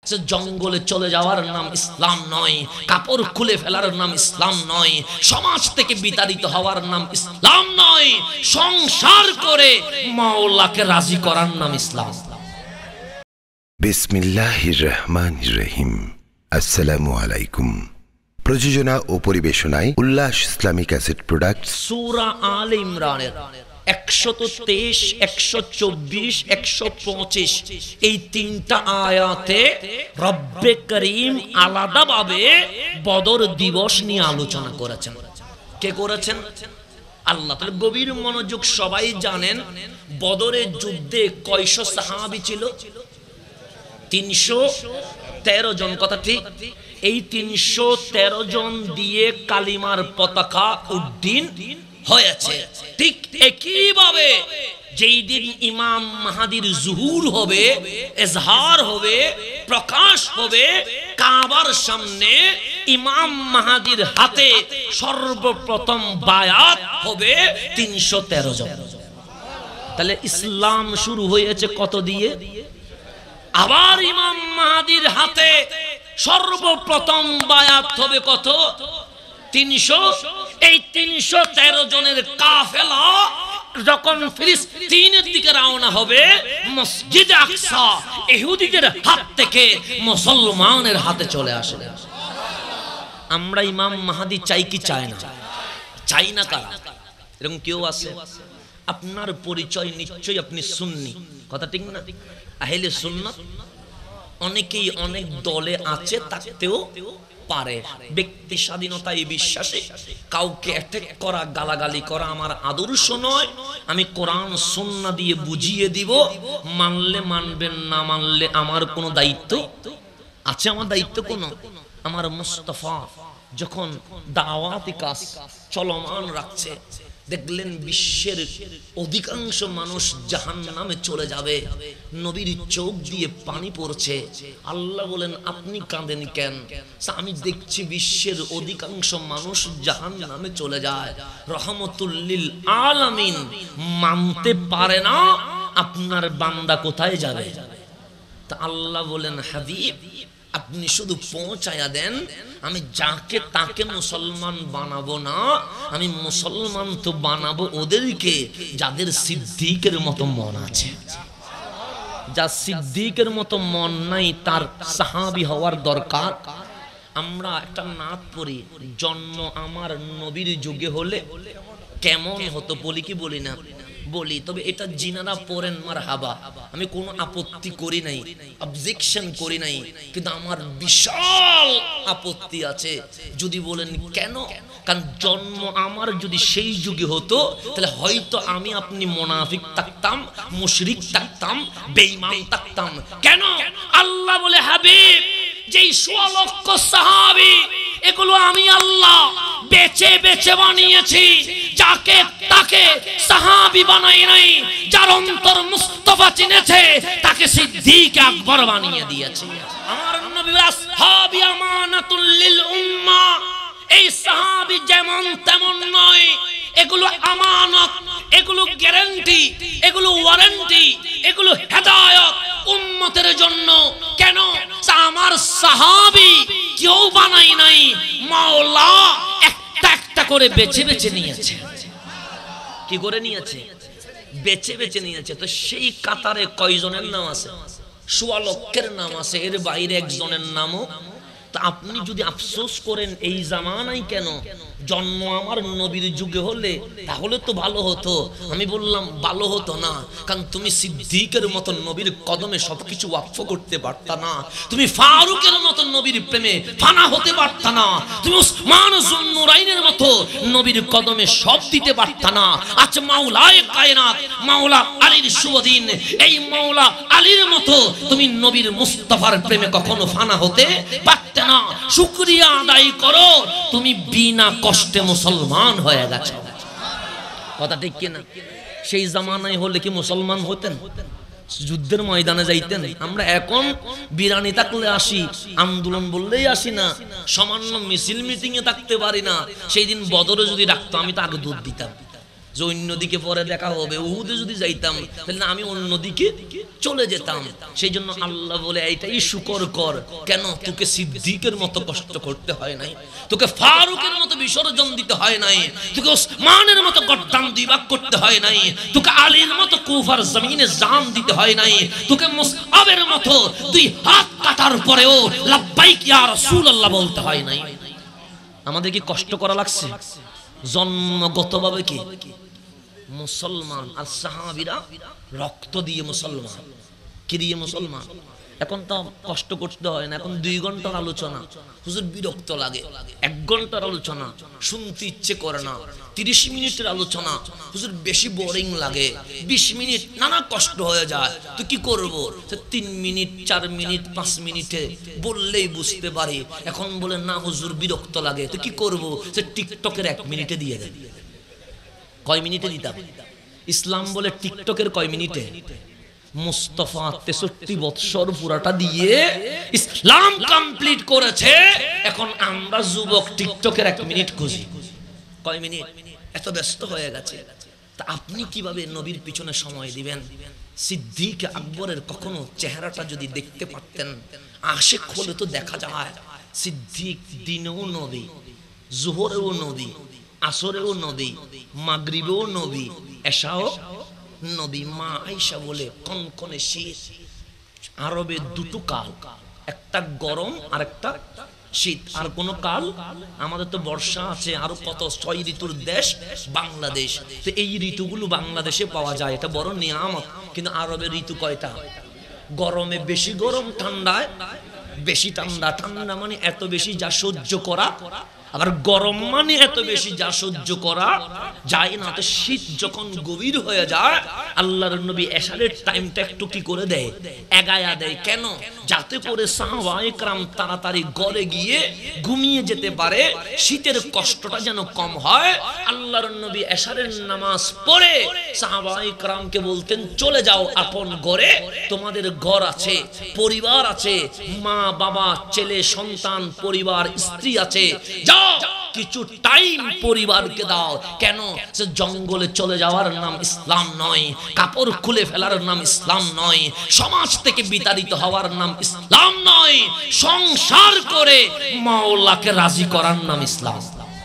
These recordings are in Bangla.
জঙ্গলে চলে যাওয়ার নাম ইসলাম নয়, কাপড় খুলে ফেলার নাম ইসলাম নয়, সমাজ থেকে বিতাড়িত হওয়ার নাম ইসলাম নয়, সংসার করে মাওলাকে রাজি করার নাম ইসলাম। বিসমিল্লাহির রহমানির রহিম। আসসালামু আলাইকুম। প্রযোজনা ও পরিবেশনায় উল্লাস ইসলামিক অ্যাসেট প্রোডাক্ট। সূরা আলে ইমরানের 123, 124, 125 এই তিনটা আয়াতে রব্বে করিম আলাদাভাবে বদর দিবস নিয়ে আলোচনা করেছেন। কে করেছেন? আল্লাহ। তাহলে গভীর মনোযোগ, সবাই জানেন বদরের যুদ্ধে কয়শো সাহাবী ছিল? 313 জন, কথা ঠিক? এই 313 জন দিয়ে কালিমার পতাকা উড্ডীন হয়েছে। ঠিক একইভাবে যেই দিন ইমাম মাহাদির জুহুর হবে, ইজহার হবে, প্রকাশ হবে, কাবার সামনে ইমাম মাহাদির হাতে সর্বপ্রথম বায়াত হবে 313 জন। তাহলে ইসলাম শুরু হয়েছে কত দিয়ে? আবার ইমাম মাহাদির হাতে সর্বপ্রথম বায়াত হবে কত? 300। এই 313 জনের কাফেলা যখন ফিলিস্তিনের দিকে রওনা হবে, মসজিদে আকসা ইহুদিদের হাত থেকে মুসলমানের হাতে চলে আসে। আমরা ইমাম মাহাদি চাই কি চাই না? চাই না। কারা এরকম কেউ আছে? আপনার পরিচয় নিশ্চয়ই আপনি সুন্নি, কথা ঠিক না? আহলে সুন্নাত। অনেকেই অনেক দলে আছে, থাকতেও পারে। ব্যক্তি স্বাধীনতায় বিশ্বাসে কাউকে অ্যাটাক করা, গালাগালি করা আমার আদর্শ নয়। আমি কোরআন সুন্নাহ দিয়ে বুঝিয়ে দিব, মানলে মানবেন, না মানলে আমার কোনো দায়িত্ব আছে? আমার দায়িত্ব কোনো? আমার মুস্তাফা যখন দাওয়াতি কাজ চলমান রাখছে, দেখলেন বিশ্বের অধিকাংশ মানুষ জাহান্নামে চলে যাবে, নবীর চোখ দিয়ে পানি পড়ছে। আল্লাহ বলেন, আপনি কাঁদেন কেন? আমি দেখছি বিশ্বের অধিকাংশ মানুষ জাহান্নামে চলে যায়, রহমতুল লিল আলামিন মানতে পারে না, আপনার বান্দা কোথায় যাবে? তা আল্লাহ বলেন, হাবিব আপনি শুধু পৌঁছায়া দেন, আমি যাকে তাকে মুসলমান বানাবো না, আমি মুসলমান তো বানাবো ওদেরকে যাদের সিদ্দিকের মতো মন আছে। যা সিদ্দিকের মতো মন নাই তার সাহাবী হওয়ার দরকার। আমরা একটা নাত পড়ি, জন্ম আমার নবীর যুগে হলে কেমন হতো, বলি কি বলি না? বলি। তবে এটা জিনারা পড়েন মারহাবা, আমি কোনো আপত্তি করি নাই, অবজেকশন করি নাই, কিন্তু আমার বিশাল আপত্তি আছে যদি বলেন কেন? কারণ জন্ম আমার যদি সেই যুগে হতো, তাহলে হয়তো আমি আপনি মুনাফিক থাকতাম, মুশরিক থাকতাম, বেঈমান থাকতাম। কেন? আল্লাহ বলে, হাবিব যেই 1.5 লক্ষ সাহাবী, এগুলো আমি আল্লাহ বেছে বেছে বানিয়েছি, যাকে তাকে সাহাবী বানাই নাই। যার অন্তর মুস্তাফা চিনেছে তাকে সিদ্দিক আকবর বানিয়ে দিয়েছে। আমার নবী আসহাবী আমানাতুল লিল উম্মাহ। এই সাহাবী যেমন তেমন নয়, এগুলো আমানত, এগুলো গ্যারান্টি, এগুলো ওয়ারেন্টি, এগুলো হেদায়েত উম্মতের জন্য। কেন? আমার সাহাবী কেউ বানাই নাই, মাওলা একটা একটা করে বেছে বেছে নিয়েছে। কি করে নিয়েছে? বেছে বেছে নিয়েছে। তো সেই কাতারে কয়জনের নাম আছে? 1.5 লক্ষের নাম আছে, এর বাইরে একজনের নামও। তা আপনি যদি আফসোস করেন এই জামানায় কেন, জন্ম আমার নবীর যুগে হলে তাহলে তো ভালো হতো। আমি বললাম ভালো হতো না, কারণ তুমি সিদ্দিকের মতো নবীর কদমে সবকিছু ওয়াকফ করতে পারতা না, তুমি ফারুকের মতো নবীর প্রেমে ফানা হতে পারতা না, তুমি উসমান যুন্নুরাইনের মতো নবীর কদমে সব দিতে পারতা না। আচ্ছা, মাওলায়ে কায়নাত মাওলা আলীর শুভ দিন, এই মাওলা আলীর মতো তুমি নবীর মুস্তাফার প্রেমে কখনো ফানা হতে পারতে না। শুকরিয়া আদায় করো, তুমি বিনা কষ্টে মুসলমান হয়ে গেছে। কথা ঠিক কিনা? সেই জামানায় হলে কি মুসলমান হতেন? যুদ্ধের ময়দানে যাইতেন? আমরা এখন বিরানি থাকলে আসি, আন্দোলন বললেই আসি না, সামান্য মিছিল মিটিং এ থাকতে পারি না। সেই দিন বদরে যদি রাখতো, আমি তো আগে দুধ দিতাম। যে অন্যদিকে পরে দেখা হবে। উহুদে যদি যাইতাম তাহলে আমি অন্যদিকে চলে যেতাম। সেই জন্য আল্লাহ বলে এইটাই শুকর কর। কেন? তোকে সিদ্দিকের মতো কষ্ট করতে হয় নাই, তোকে ফারুকের মতো বিসর্জন দিতে হয় নাই, তোকে ওসমানের মতো গর্দান দুই ভাগ করতে হয় নাই, তোকে আলীর মতো কুফার জমিনে জান দিতে হয় নাই, তোকে মুসআবের মতো দুই হাত কাটার পরেও লাব্বাইক ইয়া রাসূলুল্লাহ বলতে হয় নাই। আমাদের কি কষ্ট করা লাগছে? জন্মগতভাবে কি মুসলমান, আর সাহাবীরা রক্ত দিয়ে মুসলমান। কি দিয়ে মুসলমান? এখন তো কষ্ট করতে হয় না, এখন 2 ঘন্টার আলোচনা হুজুর বিরক্ত লাগে, 1 ঘন্টার আলোচনা শুনতে ইচ্ছে করে না, 30 মিনিটের আলোচনা হুজুর বেশি বোরিং লাগে, 20 মিনিট নানা কষ্ট হয়ে যায়। তো কি করব? 3 মিনিট 4 মিনিট 5 মিনিটে বললেই বুঝতে পারি। এখন বলে না হুজুর বিরক্ত লাগে, তো কি করব? টিকটকের 1 মিনিটে দিয়ে দেন। কয় মিনিটে দিতাম? ইসলাম বলে টিকটকের কয় মিনিটে? মুস্তাফা 63 বছর পুরাটা দিয়ে ইসলাম কমপ্লিট করেছে। এখন আমরা যুবক টিকটকের 1 মিনিট খুঁজি। কয় মিনিট? এত ব্যস্ত হয়ে গেছে। তা আপনি কিভাবে নবীর পিছনে সময় দিবেন? সিদ্দিক আকবরের কখনো চেহারাটা যদি দেখতে পারতেন, আশিক হলে তো দেখা যায় সিদ্দিক দিনেও নবী, জোহরেও নবী, আসরেও নবী, মাগরিবেও নবী, এশাও নবী। মা আয়েশা বলে কনকনে শীত। আরবে 2টো কাল, একটা গরম আর একটা শীত। আর কোন কাল? আমাদের তো বর্ষা আছে, আরো কত 6 ঋতুর দেশ বাংলাদেশ। তো এই ঋতুগুলো বাংলাদেশে পাওয়া যায়, এটা বড় নিয়ামত। কিন্তু আরবের ঋতু কয়টা? গরমে বেশি গরম, ঠান্ডায় বেশি ঠান্ডা। ঠান্ডা মানে এত বেশি যা সহ্য করা, আবার গরম মানে এত বেশি যা সহ্য করা যায় না। তো শীত যখন গভীর হয়ে যায়, আল্লাহর নবী এশারের টাইমটা একটু কি করে দেয়? এগায়া দেয়। কেন? যাতে করে সাহাবায়ে কেরাম তাড়াতাড়ি ঘরে গিয়ে ঘুমিয়ে যেতে পারে, শীতের কষ্টটা যেন কম হয়। আল্লাহর নবী এশারের নামাজ পড়ে সাহাবায়ে কেরামকে বলতেন, চলে যাও আপন ঘরে, তোমাদের ঘর আছে, পরিবার আছে, মা বাবা ছেলে সন্তান পরিবার স্ত্রী আছে, যাও কিছু টাইম পরিবারকে দাও। কেন? সে জঙ্গলে চলে যাওয়ার নাম ইসলাম নয়, কাপড় খুলে ফেলার নাম ইসলাম নয়, সমাজ থেকে বিতাড়িত হওয়ার নাম ইসলাম নয়, সংসার করে মাওলাকে রাজি করার নাম ইসলাম।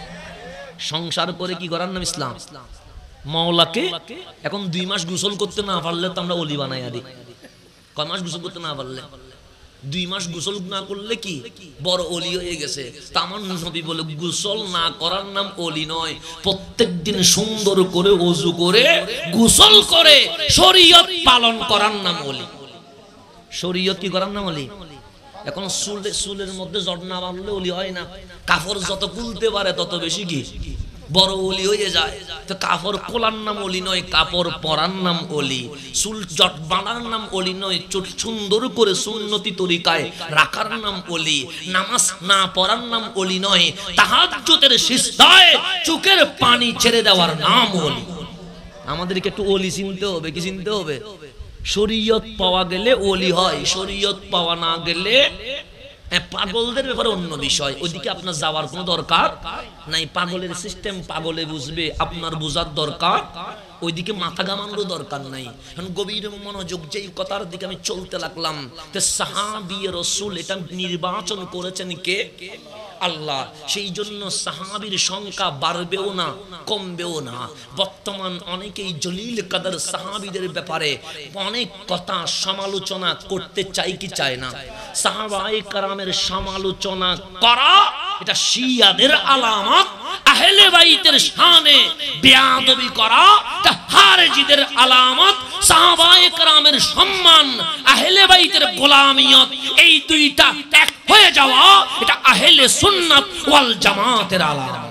সংসার করে কি করার নাম ইসলাম? মাওলাকে। এখন 2 মাস গোসল করতে না পারলে তো আমরা ওলি বানাইয়া দিই। কয় মাস গোসল করতে না পারলে? 2 মাস গোসল না করলে কি বড় ওলি হয়ে গেছে? তা আমার নবী বলে গোসল না করার নাম ওলি নয়, প্রত্যেকদিন সুন্দর করে ওযু করে গোসল করে শরীয়ত পালন করার নাম ওলি। শরীয়ত কি করার নাম ওলি? এখন চুলের মধ্যে জট না বাঁধলে ওলি হয় না। কাপড় যত খুলতে পারে তত বেশি কি বড় ওলি হয়ে যায়। তো কাপড় খোলার নাম ওলি নয়, কাপড় পরার নাম ওলি। চুল জট বাঁধার নাম ওলি নয়, চুল সুন্দর করে সুন্নতি তরিকায় রাখার নাম ওলি। নামাজ না পড়ার নাম ওলি নয়, তাহাজ্জুদের সিজদায় চোখের পানি ছেড়ে দেওয়ার নাম ওলি। আমাদেরকে একটু ওলি চিনতে হবে। কি চিনতে হবে? শরীয়ত পাওয়া গেলে ওলি হয়, শরীয়ত পাওয়া না গেলে পাগলদের ব্যাপারে অন্য বিষয়, ওইদিকে আপনার যাওয়ার কোনো দরকার নাই। পাগলের সিস্টেম পাগলে বুঝবে, আপনার বোঝার দরকার, ওইদিকে মাথা ঘামানোর দরকার নাই। এখন গভীর মনোযোগ যেই কথার দিকে আমি চলতে লাগলাম, সাহাবী রাসূল এটা নির্বাচন করেছেন কে? আল্লাহ। সেই জন্য সাহাবীর সংখ্যা বাড়বেও না কমবেও না। বর্তমান অনেকেই জলিল কাদের সাহাবীদের ব্যাপারে অনেক কথা সমালোচনা করতে চাই কি চায় না? সাহাবায়ে কেরামের সমালোচনা করা এটা শিয়াদের আলামত, আহলে বাইতের শানে বেয়াদবি করা এটা খারিজিদের আলামত। সাহাবায়ে কেরামের সম্মান, আহলে বাইতের গোলামিয়ত, এই দুইটা এক হয়ে যাওয়া এটা আহলে সুন্নাত ওয়াল জামাতের আলামত।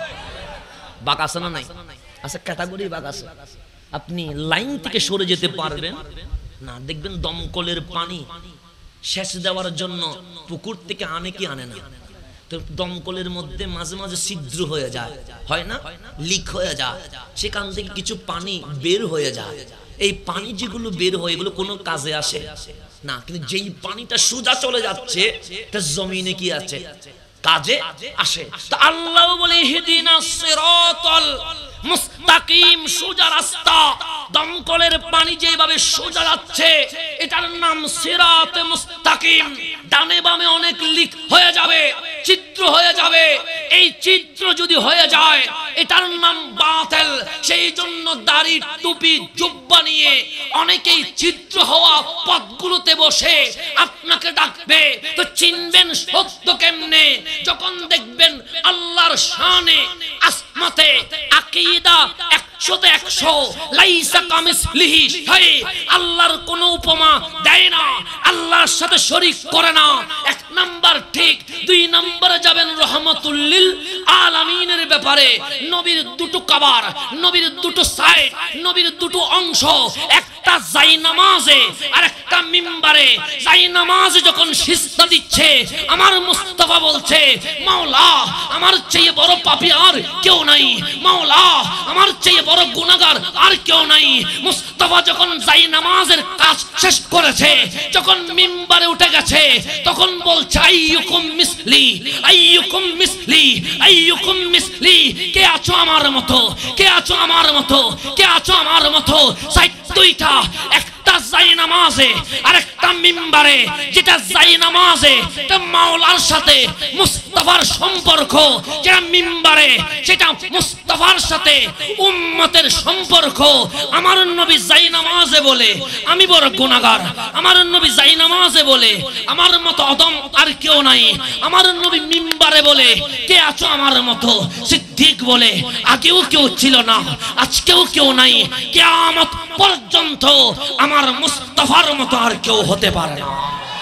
বাক আছে না নাই? আছে, ক্যাটাগরি বাক আছে। আপনি লাইন থেকে সরে যেতে পারবেন না, দেখবেন দমকলের পানি সেচ দেওয়ার জন্য পুকুর থেকে আনে কি আনে না? তো দমকলের মধ্যে মাঝে মাঝে ছিদ্র হয়ে যায়, হয় না? লিক হয়ে যায়, সেখান থেকে কিছু পানি বের হয়ে যায়। এই পানি যেগুলো বের হয় এগুলো কোনো কাজে আসে না, কিন্তু যেই পানিটা সোজা চলে যাচ্ছে এটা জমিনে কি আছে? কাজে আসে। তো আল্লাহ বলে ইহদিনাস সিরাতাল মুস্তাকিম সোজা রাস্তা, দমকলের পানি যেভাবে সোজা যাচ্ছে এটার নাম সিরাতে মুস্তাকিম। ডানে বামে অনেক লিক হয়ে যাবে, চিত্র হয়ে যাবে, এই চিত্র যদি হয়ে যায় এটার নাম বাতিল। সেই জন্য দাড়ি টুপি জুব্বা নিয়ে অনেকেই চিত্র হওয়া পথগুলোতে বসে আপনাকে ডাকবে, তো চিনবেন সত্য কেমনে? যখন দেখবেন আল্লাহর শানে আসমাতে আকীদা 100তে 100, লাইসা কামিসলিহি শাই, আল্লাহর কোনো উপমা দেয় না, আল্লাহর সাথে শরীক করে না। এক নাম্বার ঠিক। 2 নম্বরে যাবেন রহমাতুল লিল আলামিনের ব্যাপারে। নবীর দুটো কবর, নবীর দুটো সাইড, নবীর দুটো অংশ, একটা জায়নামাজে আর একটা মিম্বারে। জায়নামাজে যখন সিজদা দিচ্ছে আমার মুস্তাফা বলছে, মাওলা আমার চেয়ে বড় পাপী আর কেউ নাই, মাওলা আমার চেয়ে বড় গুনাহগার আর কেউ নাই। মুস্তাফা যখন জায়নামাজের কাজ শেষ করেছে, যখন মিম্বারে উঠে গেছে, তখন বলছে আইয়ুকুম মিসলি, আইয়ুকুম মিসলি, আইয়ুকুম মিসলি, কে আছো আমার মতো, কে আছো আমার মতো, কে আছো আমার মতো। সাইড দুইটা, একটা জায়নামাজে আর একটা মিম্বারে। যেটা জায়নামাজে এটা মাওলার সাথে মুস্তাফার সম্পর্ক, যেটা মিম্বারে সেটা মুস্তাফার সাথে উম্মতের সম্পর্ক। আমার নবী জায়নামাজে বলে আমি বড় গুনাহগার, আমার নবী জায়নামাজে বলে আমার মতো অদম আর কেউ নাই। আমার নবী মিম্বারে বলে কে আছো আমার মতো। সিদ্দিক বলে আগেও কেউ ছিল না, আজকেও কেউ নাই, কিয়ামত পর্যন্ত আমার মুস্তাফার মতো আর কেউ হতে পারে না।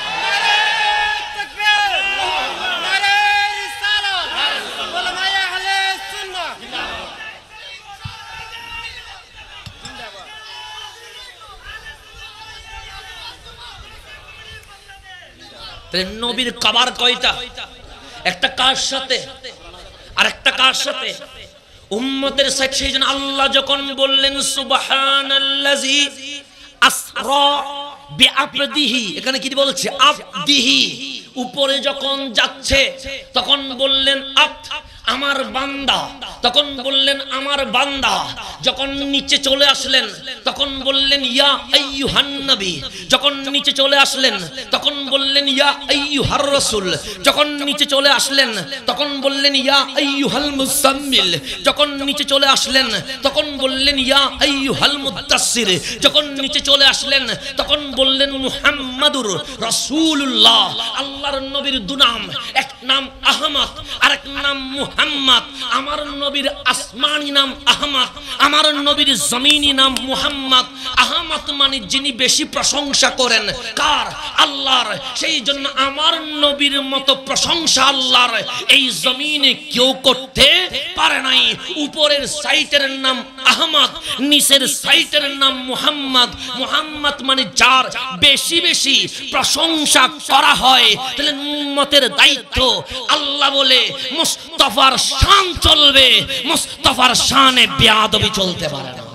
নবীর কবর কয়টা? একটা কার সাথে আর একটা কার সাথে? উম্মতের সাথে। সেই জন্য আল্লাহ যখন বললেন সুবহানাল্লাযী আসরা বিআবদিহি, এখানে কি বলছে? আবদিহি। উপরে যখন যাচ্ছে তখন বললেন আবদ, আমার বান্দা, তখন বললেন আমার বান্দা। যখন নিচে চলে আসলেন তখন বললেন ইয়া আইয়ুহান নবী। যখন নিচে চলে আসলেন তখন বললেন ইয়া আইয়ুহার রাসূল। যখন নিচে চলে আসলেন তখন বললেন ইয়া আইয়ুহাল মুজাম্মিল। যখন নিচে চলে আসলেন তখন বললেন ইয়া আইয়ুহাল মুদাসসির। যখন নিচে চলে আসলেন তখন বললেন মুহাম্মাদুর রাসূলুল্লাহ। আল্লাহর নবীর দুনাম, এক নাম আহমদ আর এক নাম মুহাম্মদ। আমার নবীর আসমানি নাম আহমদ, আমার নবীর জমিনি নাম মুহাম্মদ। আহমদ মানে যিনি বেশি প্রশংসা করেন, কার? আল্লাহর। সেই জন্য আমার নবীর মতো প্রশংসা আল্লাহর এই জমিনে কেউ করতে পারে নাই। উপরের সাইটের নাম আহমদ, নিচের সাইটের নাম মুহাম্মদ। মুহাম্মদ মানে যার বেশি বেশি প্রশংসা করা হয়। তাহলে উম্মতের দায়িত্ব, আল্লাহ বলে মুস্তাফার শান চলবে, মুস্তাফার শানে বেয়াদবি চলতে পারে না।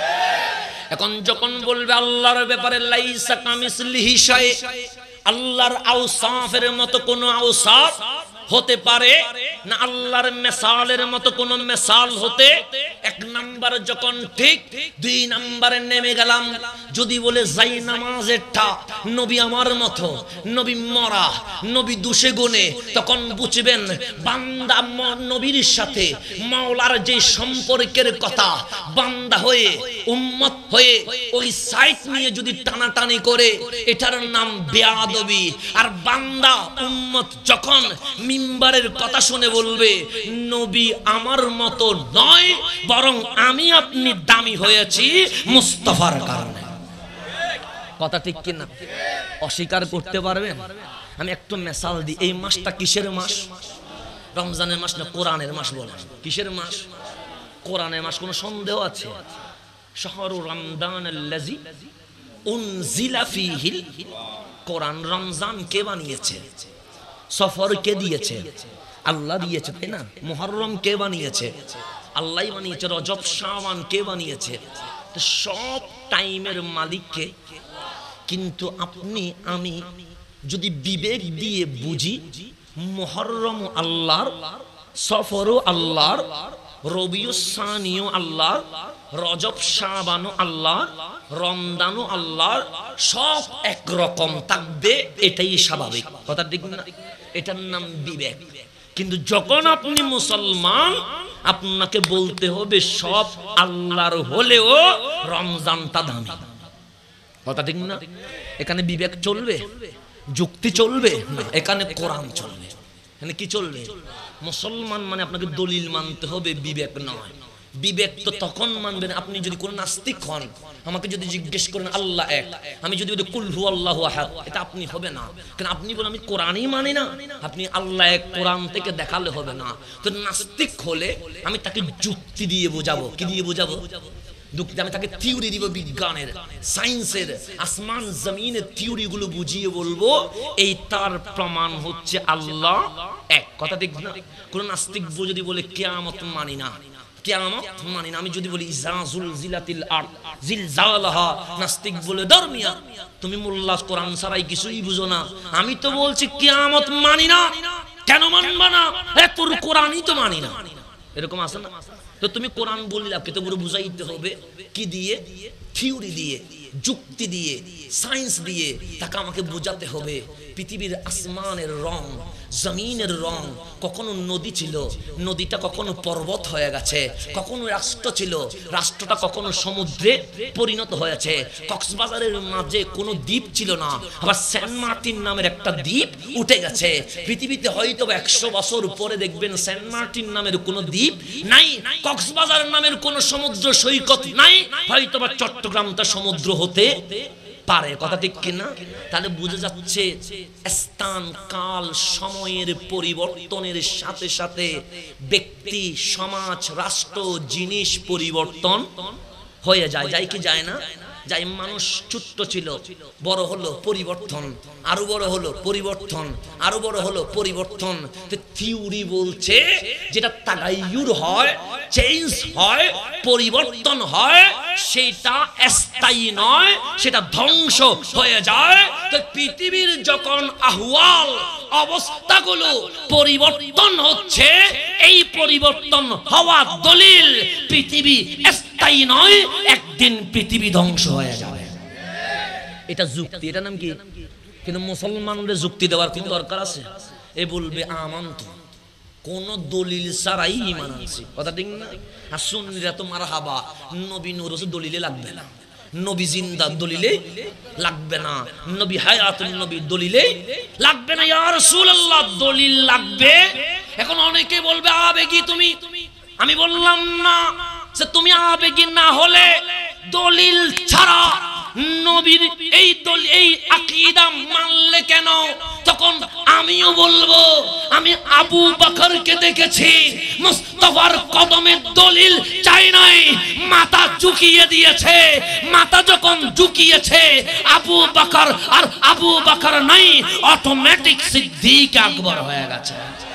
এখন যখন বলবে আল্লাহর ব্যাপারে লাইসা কামিসলিহি শাই, আল্লাহর আওসাফের মতো কোন আওসাফ হতে পারে না, আল্লাহর মিসালের মতো কোন মিসাল হতে। এক নাম্বার যখন ঠিক, 2 নম্বরে নেমে গেলাম। যদি বলে যাই নামাজেরটা নবী আমার মতো, নবী মরা, নবী দুষে গুণে, তখন বুঝবেন বান্দা নবীর সাথে মাওলার যে সম্পর্কের কথা, বান্দা হয়ে উম্মত হয়ে ওই সাইট নিয়ে যদি টানাটানি করে এটার নাম বেয়াদবি। আর বান্দা উম্মত যখন মিম্বারের কথা শুনে বলবে নবী আমার মতো নয়, বরং আমি আপনি দামি হয়েছি মুস্তাফার কারণে। কথা ঠিক কিনা? অস্বীকার করতে পারবেন? আমি একটু মিসাল দিই। এই মাসটা কিসের মাস? রমজানের মাস না কোরআনের মাস? বলেন কিসের মাস? কোরআনের মাস। কোনো সন্দেহ আছে? শাহরু রমজানাল্লাযী উনজিলা ফীহিল কোরআন। রমজান কে বানিয়েছে? সফর কে দিয়েছে? আল্লাহ দিয়েছে, তাই না? মুহররম কে বানিয়েছে? আল্লাহই বানিয়েছে। রজব শাবান কে বানিয়েছে? তো সব টাইমের মালিককে। কিন্তু আপনি আমি যদি বিবেক দিয়ে বুঝি, মুহররম আল্লাহর, সফরও আল্লাহর, রবিউস সানিও আল্লাহর, রজব শাবানও আল্লাহর, রমজানও আল্লাহর, সব একরকম থাকবে, এটাই স্বাভাবিক। কথা ঠিক না? এটার নাম বিবেক। কিন্তু যখন আপনি মুসলমান, আপনাকে বলতে হবে সব আল্লাহর হলেও রমজানটা দামি। কথা ঠিক না? এখানে বিবেক চলবে, যুক্তি চলবে না, এখানে কোরআন চলবে। এখানে কি চলবে? মুসলমান মানে আপনাকে দলিল মানতে হবে, বিবেক নয়। বিবেক তো তখন মানবেন আপনি যদি কোন নাস্তিক হন। আমাকে যদি জিজ্ঞেস করেন আল্লাহ এক, আমি যদি বলি কুল হু আল্লাহু আহাদ, এটা আপনি হবে না। কারণ আপনি বলেন আমি কোরআনই মানি না, আপনি আল্লাহ এক কোরআন থেকে দেখালে হবে না। তো নাস্তিক হলে আমি তাকে যুক্তি দিয়ে বোঝাবো। কি দিয়ে বোঝাবো? আমি তাকে থিওরি দিব, বিজ্ঞানের, সায়েন্সের, আসমান জমিনের থিওরি গুলো বুঝিয়ে বলবো এই তার প্রমাণ হচ্ছে আল্লাহ এক। কথা ঠিক না? কোন নাস্তিক যদি বলে কিয়ামত মানি না, কিয়ামত মানি না, আমি যদি বলি ইজা যুলজিলাতিল আরদ জিলজালাহা, নাস্তিক বলে ধর্মিয়া তুমি মোল্লা কোরআন ছাড়াই কিছুই বুঝো না। আমি তো বলছি কিয়ামত মানি না। কেন মানবা না? তোর কোরআনই তো মানি না। এরকম আছে না? তো তুমি কোরআন বললে আপনি তো পুরো বুঝাইতে হবে। কি দিয়ে? থিওরি দিয়ে, যুক্তি দিয়ে, সায়েন্স দিয়ে তাকে আমাকে বোঝাতে হবে পৃথিবীর আসমানের রং, জমিনের রং। কখনো নদী ছিল, নদীটা কখনো পর্বত হয়ে গেছে, কখনো রাষ্ট্র ছিল, রাষ্ট্রটা কখনো সমুদ্রে পরিণত হয়েছে। কক্সবাজারের মাঝে কোনো দ্বীপ ছিল না, আবার সেন্ট মার্টিন নামের একটা দ্বীপ উঠে গেছে। পৃথিবীতে হয়তো 100 বছর পরে দেখবেন সেন্ট মার্টিন নামের কোনো দ্বীপ নাই, কক্সবাজার নামের কোনো সমুদ্র সৈকত নাই, হয়তো বা চট্টগ্রামটা সমুদ্র হতে পারে। কথা ঠিক কিনা? তাহলে বুঝে যাচ্ছে স্থান কাল সময়ের পরিবর্তনের সাথে সাথে ব্যক্তি, সমাজ, রাষ্ট্র, জিনিস পরিবর্তন হয়ে যায়। যায় কি যায় না? যাই। মানুষ ছোট্ট ছিল, বড় হলো পরিবর্তন, আরো বড় হলো পরিবর্তন, আরো বড় হলো পরিবর্তন। থিওরি বলছে যেটা তাগায়ুর হয়, চেঞ্জ হয়, পরিবর্তন হয়, সেটা স্থায়ী নয়, সেটা ধ্বংস হয়ে যায়। তো পৃথিবীর যখন আহওয়াল, অবস্থাগুলো পরিবর্তন হচ্ছে, এই পরিবর্তন হওয়া দলিল পৃথিবী স্থায়ী নয়, একদিন পৃথিবী ধ্বংস হয়ে যাবে। এটা যুক্তি, এটা নাম কি? কিন্তু মুসলমানদের যুক্তি দেওয়ার কোন দরকার আছে? এ বলবে আমানত, কোন দলিল ছাড়াই ঈমান আনছি। কথা ঠিক না? আর সুন্নিরা তো মারহাবা, নবী নূর দলিলে লাগবে না, নবী জিন্দা দলিলে লাগবে না, নবী হায়াতুন নবী দলিলে লাগবে না, ইয়া রাসূলুল্লাহ দলিল লাগবে। এখন অনেকে বলবে আবেগী তুমি। আমি বললাম না যে তুমি আবেগী না হলে দলিল ছাড়া নবীর এই দলিল, এই আকীদা মানলে কেন? তখন আমিও বলবো আমি আবু বকরকে দেখেছি মুস্তাফার কদমে দলিল চাই নাই, মাথা ঝুঁকিয়ে দিয়েছে। মাথা যখন ঝুঁকিয়েছে আবু বকর আর আবু বকর নাই, অটোমেটিক সিদ্দিক আকবর হয়ে গেছে।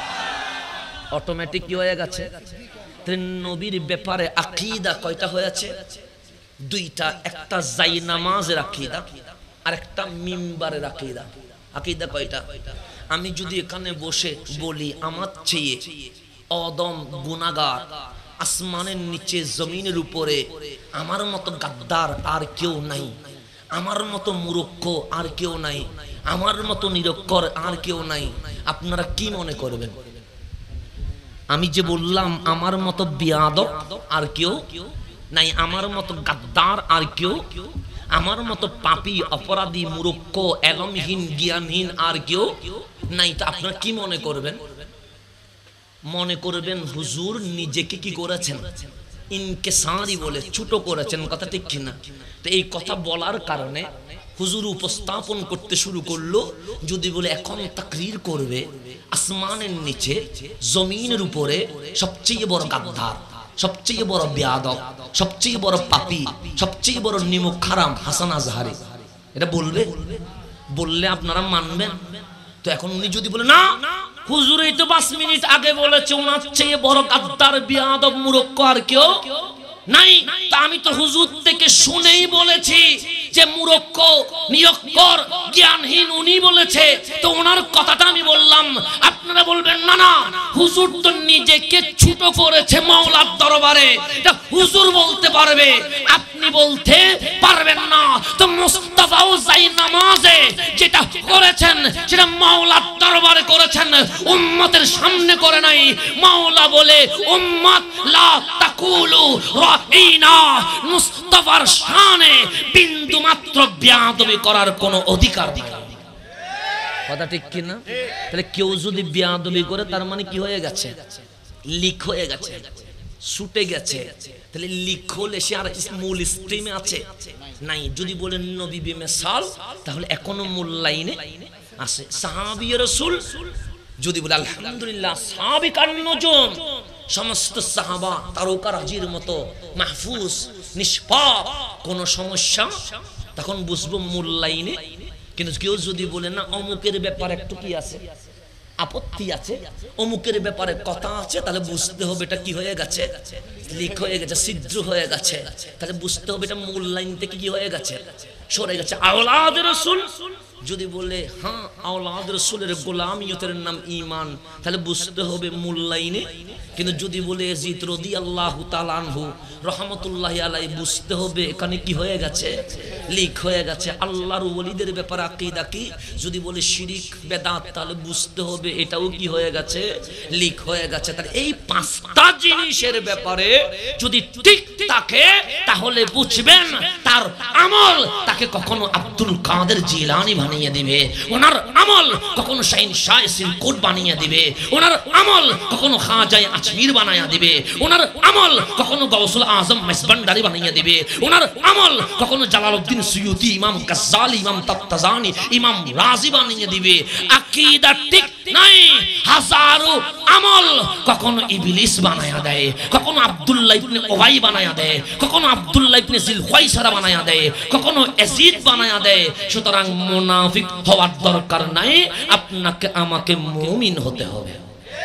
অটোমেটিক কি হয়ে গেছে? নবীর ব্যাপারে আকীদা কয়টা হয়েছে? দুইটা। একটা জায়নামাজের আকীদা আর একটা মিম্বারের আকীদা। আকীদা কয়টা? আমি যদি এখানে বসে বলি আমার চেয়ে অদম গুনাহগার আসমানের নিচে জমিনের উপরে আমার মতো গাদ্দার আর কেউ নাই, আমার মতো মূর্খ আর কেউ নাই, আমার মতো নিরক্ষর আর কেউ নাই, আপনারা কি মনে করবেন? আমি যে বললাম আমার মতো বিয়াদব আর কেউ নাই, আমার মতো গাদ্দার আর কেউ, আমার মতো পাপী, অপরাধী, মূর্খ, এলমহীন, জ্ঞানহীন আর কেউ নাই, তো আপনারা কি মনে করবেন? মনে করবেন হুজুর নিজেকে কি করেছেন? ইনকিসারি বলে ছোট করেছেন। কথা ঠিক কিনা? তো এই কথা বলার কারণে হুজুর উপস্থাপন করতে শুরু করলো, যদি বলে এখন তাকরীর করবে আসমানের নিচে জমিনের উপরে সবচেয়ে বড় গাদ্দার, সবচেয়ে বড় বেয়াদব, সবচেয়ে বড় পাপী, সবচেয়ে বড় নিমুখ হারাম হাসান আজহারি, এটা বলবে? বললে আপনারা মানবেন? তো এখন উনি যদি বলে না হুজুর এই তো 5 মিনিট আগে বলেছে ওনার চেয়ে বড় গাদ্দার, বেয়াদব, মূর্খ আর কেউ নাই, তা আমি তো হুজুর থেকে শুনেই বলেছি যে মূর্খ, নিরক্ষর, জ্ঞানহীন উনি বলেছে, তো ওনার কথাটা আমি বললাম। আপনারা বলবেন না না হুজুর তো নিজেকে ছোট করেছে মাওলার দরবারে, এটা হুজুর বলতে পারবে, আপনি বলতে পারবেন না। তো মুস্তাফাও যাই নামাজে যেটা করেছেন সেটা মাওলার দরবারে করেছেন, উম্মতের সামনে করে নাই। মাওলা বলে উম্মত লা তাকুলু রাইনা, মুস্তাফার শানে বিন্দু মাত্র বেয়াদবি করার কোনো অধিকার নেই। কথা ঠিক কি না? তাহলে কেউ যদি বেয়াদবি করে তার মানে কি হয়ে গেছে? লিক হয়ে গেছে, ছুটে গেছে। তাহলে লিক হলে সে আর মূল স্ট্রিমে আছে নাই। যদি বলেন নবী বেমিসাল, তাহলে এখনো মূল লাইনে আছে। সাহাবী রাসূল যদি বলে আলহামদুলিল্লাহ সাহাবিকার নজম, সমস্ত সাহাবা তারকারাজির মতো মাহফুজ নিষ্পাপ, কোনো সমস্যা, তখন বুঝবো মূল লাইনে। কিন্তু কেউ যদি বলে না অমুকের ব্যাপারে একটু কি আছে, আপত্তি আছে, অমুকের ব্যাপারে কথা আছে, তাহলে বুঝতে হবে এটা কি হয়ে গেছে, লিক হয়ে গেছে, ছিদ্র হয়ে গেছে। তাহলে বুঝতে হবে এটা মূল লাইন থেকে কি হয়ে গেছে, সরে গেছে। আওলাদ রাসূল যদি বলে হ্যাঁ আওলাদ রাসূলের গোলামিয়তের নাম ঈমান, তাহলে বুঝতে হবে মূল লাইনে। কিন্তু যদি বলে ইয়াজিদ রাদিয়াল্লাহু তাআলা আনহু রাহমাতুল্লাহি আলাইহি, বুঝতে হবে এখানে কি হয়ে গেছে, লিক হয়ে গেছে। আল্লাহর ওলিদের ব্যাপারে আকীদা কি, যদি বলে শিরিক বেদাত, তাহলে বুঝতে হবে এটাও কি হয়ে গেছে, লিক হয়ে গেছে। তাহলে এই পাঁচটা জিনিসের ব্যাপারে যদি ঠিক থাকে তাহলে বুঝবেন তার আমল তাকে কখনো আব্দুল কাদের জিলানী বানিয়ে দিবে, ওনার আমল কখনো শাইন শাহ সিলকুট বানিয়ে দিবে, ওনার আমল কখনো খাজা আজমির বানিয়ে দিবে, ওনার আমল কখনো গাউসুল আজম মাসবান্ডারি বানিয়ে দিবে, ওনার আমল কখনো জালালউদ্দিন সুয়ুতি, ইমাম গাজ্জালি, ইমাম তাফতাজানি, ইমাম রাজি বানিয়ে দিবে। আকীদা ঠিক নাই, হাজারো আমল কখনো ইবলিস বানায়া দেয়, কখনো আব্দুল্লাহ ইবনে উবাই বানায়া দেয়, কখনো আব্দুল্লাহ ইবনে জিলখায়সারা বানায়া দেয়, কখনো ইয়াজিদ বানায়া দেয়। সুতরাং মুনাফিক হওয়ার দরকার নাই, আপনাকে আমাকে মুমিন হতে হবে।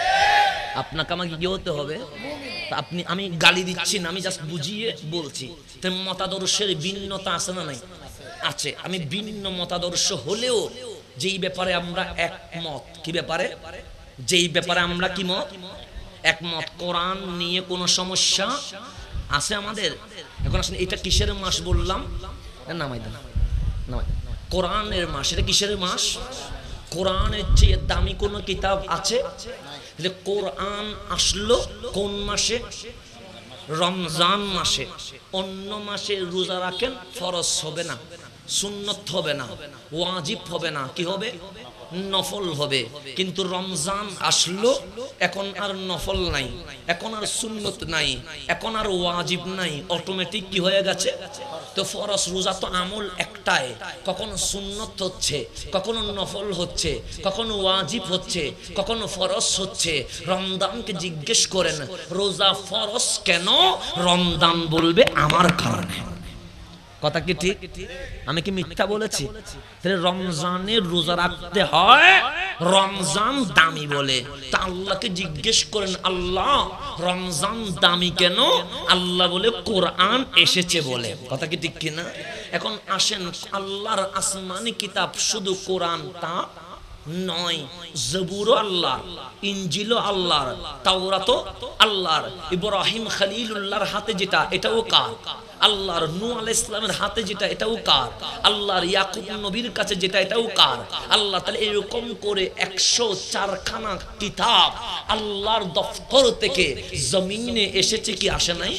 আপনাকে আমাকে কি হতে হবে? আপনি, আমি গালি দিচ্ছি না, আমি জাস্ট বুঝিয়ে বলছি। মতাদর্শের ভিন্নতা আছে না নাই? আছে। আমি ভিন্ন মতাদর্শ হলেও যেই ব্যাপারে আমরা একমত, কি ব্যাপারে, যেই ব্যাপারে আমরা কি মত, একমত। কোরআন নিয়ে কোনো সমস্যা আছে আমাদের? এখন আসলে এটা কিসের মাস বললাম, নামাই দেন, নামাই। কোরআনের মাস। এটা কিসের মাস? কোরআনের চেয়ে দামি কোনো কিতাব আছে? কোরআন আসলো কোন মাসে? রমজান মাসে। অন্য মাসে রোজা রাখেন, ফরজ হবে না, সুন্নত হবে না, ওয়াজিব হবে না, কি হবে, নফল হবে। কিন্তু রমজান আসলো, এখন আর নফল নাই, এখন আর সুন্নত নাই, এখন আর ওয়াজিব নাই, অটোমেটিক কি হয়ে গেছে। তো ফরজ রোজা তো আমল একটাই, কখনো সুন্নত হচ্ছে, কখনো নফল হচ্ছে, কখনো ওয়াজিব হচ্ছে, কখনো ফরজ হচ্ছে। রমজানকে জিজ্ঞেস করেন রোজা ফরজ কেন, রমজান বলবে আমার কারণে। কথা কি ঠিক? আমি কি মিথ্যা বলেছি? তাহলে রমজানের রোজা রাখতে হয়, রমজান দামি বলে। তা আল্লাহকে জিজ্ঞেস করেন আল্লাহ রমজান দামি কেন? আল্লাহ বলে কোরআন এসেছে বলে। কথা কি ঠিক কিনা? এখন আসেন, আল্লাহর আসমানি কিতাব শুধু কোরআন তা নয়, জবুরও আল্লাহর, ইনজিলও আল্লাহর, তাওরাতও আল্লাহর, ইব্রাহিম খলিলুল্লাহর হাতে যেটা এটাও কার? আল্লাহর। নূহ আলাইহিস সালামের হাতে যেটা এটাও কার? আল্লাহর। ইয়াকুব নবীর কাছে যেটা এটাও কার? আল্লাহ। তাহলে এরকম করে 104 খানা কিতাব আল্লাহর দফতর থেকে জমিনে এসেছে, কি আসে নাই?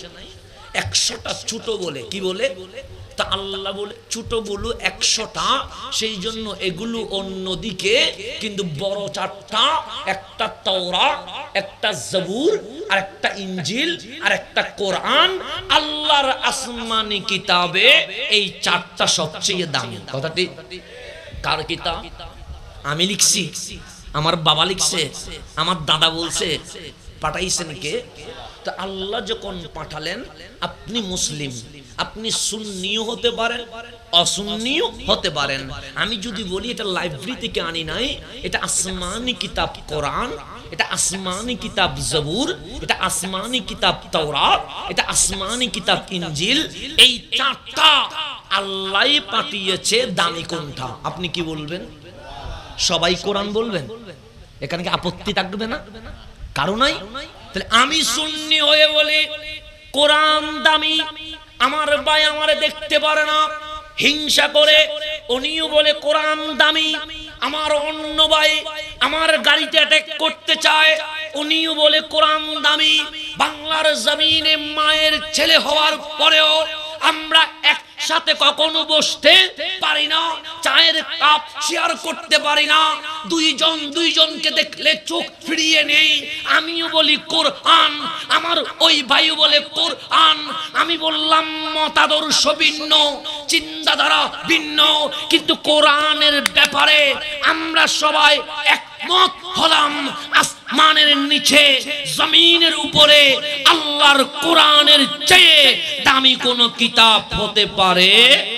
100টা ছোট বলে, কি বলে? তা আল্লাহ বলে ছোট বলো 100টা, সেই জন্য এগুলো অন্যদিকে, কিন্তু বড় 4টা, একটা তাওরাত, একটা জবুর, আর একটা ইনজিল, আর একটা কোরআন। আল্লাহর আসমানি কিতাবে এই 4টা সবচেয়ে দামি। কথাটি কার কিতাব? আমি লিখছি, আমার বাবা লিখছে, আমার দাদা বলছে, পাঠাইছেন কে? তো আল্লাহ যখন পাঠালেন, আপনি মুসলিম, আপনি সুন্নিও হতে পারেন, অসুন্নিও হতে পারেন। আমি যদি বলি এটা লাইব্রেরি থেকে আনি নাই, এটা আসমানি কিতাব কোরআন, এটা আসমানি কিতাব জবুর, এটা আসমানি কিতাব তাওরাত, এটা আসমানি কিতাব ইনজিল, এই 4টা আল্লাহ পাঠিয়েছে, দামি কোনটা? আপনি কি বলবেন? সবাই কোরআন বলবেন? এখানে কি আপত্তি থাকবে না? কারো নাই। তাহলে আমি সুন্নি হয়ে বলি কোরআন দামি, আমার ভাই আমারে দেখতে পারে না, হিংসা করে উনিও বলে কোরআন দামি। আমার অন্য ভাই আমার গাড়িতে অ্যাটাক করতে চায়, উনিও বলে কোরআন দামি। বাংলার জমিনে মায়ের ছেলে হওয়ার পরেও আমরা একসাথে কখনো বসতে পারি না, চায়ের কাপ শেয়ার করতে পারি না, দুইজন দুইজনকে দেখলে চোখ ফিরিয়ে নেই। আমিও বলি কোরআন, আমার ওই ভাইও বলে কোরআন। আমি বললাম মতাদর্শ ভিন্ন, চিন্তাধারা ভিন্ন, কিন্তু কোরআনের ব্যাপারে আমরা সবাই একমত হলাম। আসমানের নিচে জমিনের উপরে আল্লাহর কোরআনের চেয়ে দামি কোন কিতাব হতে পারে?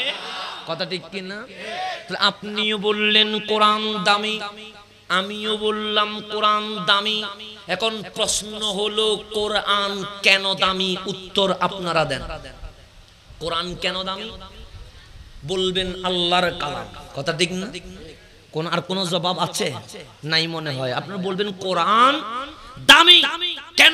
কথা ঠিক কিনা? আপনিও বললেন কোরআন দামি, আমিও বললাম কোরআন দামি। এখন প্রশ্ন হলো কোরআন কেন দামি? উত্তর আপনারা দেন। কোরআন কেন দামি? বলবেন আল্লাহর কালাম। কথা ঠিক না? কোন আর কোন জবাব আছে? নাই মনে হয়। আপনারা বলবেন কোরআন দামি কেন?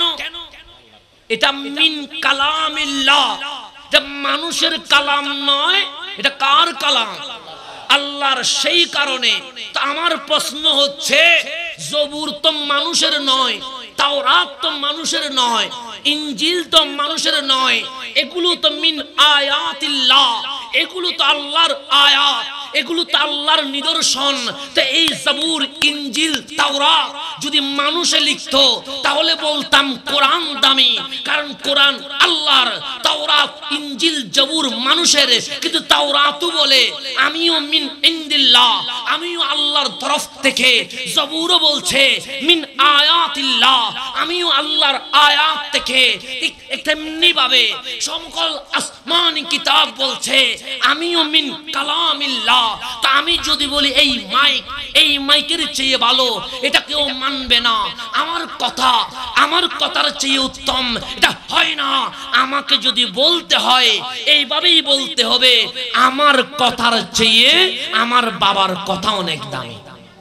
এটা মিন কালামিল্লাহ, এটা মানুষের কালাম নয়। এটা কার কালাম? আল্লাহর। সেই কারণে তো আমার প্রশ্ন হচ্ছে, জবুর তো মানুষের নয়, তাওরাত তো মানুষের নয়, ইনজিল তো মানুষের নয়, এগুলো তো মিন আয়াতিল্লাহ, এগুলো তো আল্লাহর আয়াত, এগুলো তো আল্লাহর নিদর্শন। তো এই জবুর, ইনজিল, তাওরাত যদি মানুষে লিখতো তাহলে বলতাম কোরআন দামি, কারণ কোরআন আল্লাহর, তাওরাত, ইনজিল, জবুর মানুষের। কিন্তু তাওরাতও বলে আমিও মিন ইনদিল্লাহ, আমিও আল্লাহর তরফ থেকে। জবুরও বলছে মিন আয়াতিল্লাহ, আমিও আল্লাহর আয়াত থেকে। তেমনি ভাবে সকল আসমানি কিতাব বলছে আমিও মিন কালামিল্লাহ। তা আমি যদি বলি এই মাইক, এই মাইকের চেয়ে ভালো, এটা কেউ মানবে না। আমার কথা, আমার কথার চেয়ে উত্তম এটা হয় না। আমাকে যদি বলতে হয় এইভাবেই বলতে হবে, আমার কথার চেয়ে আমার বাবার কথা অনেক দামি।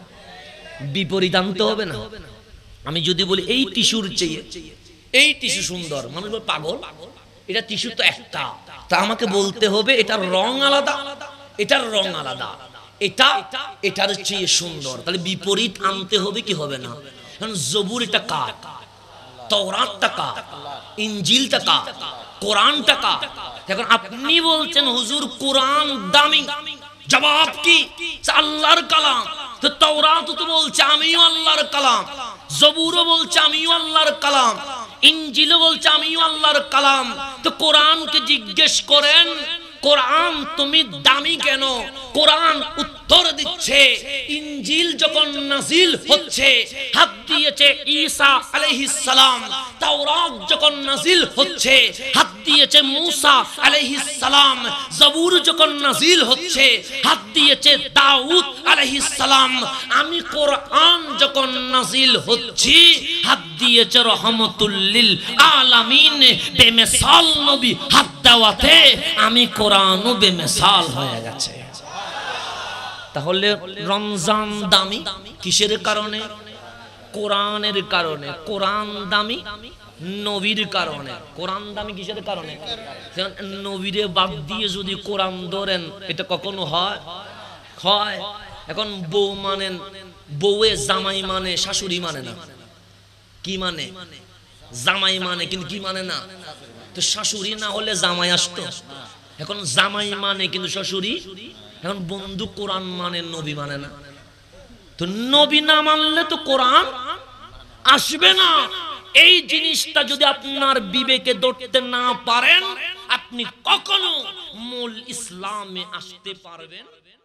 বিপরীত আনতে হবে না। আমি যদি বলি এই টিস্যুর চেয়ে এই টিস্যু সুন্দর, মানুষ বলে পাগল, এটা টিস্যু তো একটা। তা আমাকে বলতে হবে এটার রং আলাদা, এটার রং আলাদা, এটা এটার চেয়ে সুন্দর। তাহলে বিপরীত আনতে হবে কি হবে না? কারণ জবুরটা কার, তাওরাতটা কার, ইনজিলটা কার, কোরআনটা কার? এখন আপনি বলছেন হুজুর কোরআন দামি, জবাব কি? আল্লাহর কালাম। তো তাওরাত তো বলছে আমিও আল্লাহর কালাম, জবুরও বলছে আমিও আল্লাহর কালাম, ইনজিলও বলছে আমিও আল্লাহর কালাম। তো কোরআনকে জিজ্ঞেস করেন কোরআন তুমি দামি কেন? কোরআন উত্তর দিচ্ছে ইনজিল যখন নাজিল হচ্ছে হাত দিয়েছে ঈসা আলাইহিস সালাম, তাওরাত যখন নাজিল হচ্ছে হাত দিয়েছে মূসা আলাইহিস সালাম, জবুর যখন নাজিল হচ্ছে হাত দিয়েছে দাউদ আলাইহিস সালাম। আমি কোরআন যখন নাজিল হচ্ছি হাত দিয়েছে রহমতুল লিল আলামিন বেমিসাল নবী হাত দেওয়াতে আমি কোরআনও বেমিসাল হয়ে গেছে। তাহলে রমজান দামি কিসের কারণে? কোরআনের কারণে। কোরআন দামি নবীর কারণে। কোরআন দামি কিসের কারণে? নবীরে বাদ দিয়ে যদি কোরআন ধরেন এটা কখনো হয়? হয়। এখন বউ মানেন, বউয়ে জামাই মানে, শাশুড়ি মানে না। কি মানে? জামাই মানে, কিন্তু কি মানে না। তো শাশুড়ি না হলে জামাই আসতো। এখন জামাই মানে কিন্তু শাশুড়ি। এখন বন্ধু কোরআন মানে, নবী মানে না। তো নবী না মানলে তো কোরআন আসবে না। এই জিনিসটা যদি আপনার বিবেকে ধরতে না পারেন আপনি কখনো মূল ইসলামে আসতে পারবেন